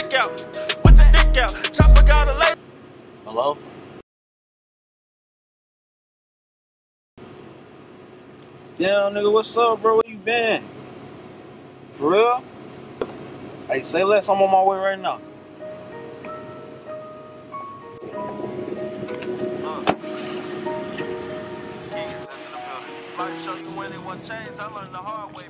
dick out. With the dick out. Chopper got a lay. Hello? Yeah, nigga, what's up, bro? Where you been? For real? Hey, say less, I'm on my way right now. Show you when it was changed. I learned the hard way.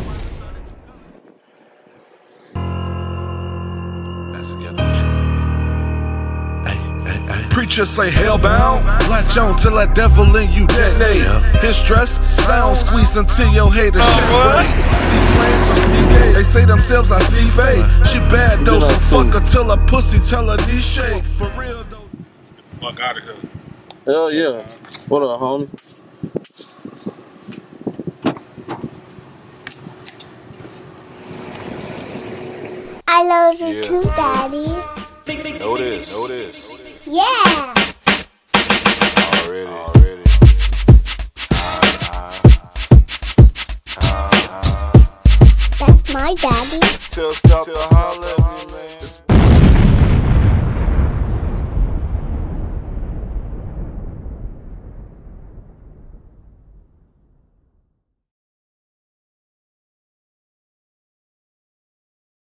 Preachers say hellbound, latch on till that devil in you detonate. His stress, sound squeeze until your haters shit spray. See flames or see gay, they say themselves I see fade. She bad though, so fuck her till her pussy tell her knees shake. For real though. Get the fuck out of here. Hell yeah. What up, homie? I love you too, Daddy. Know this. Know this. Yeah. Already. That's my daddy. Tell stop to holler at me.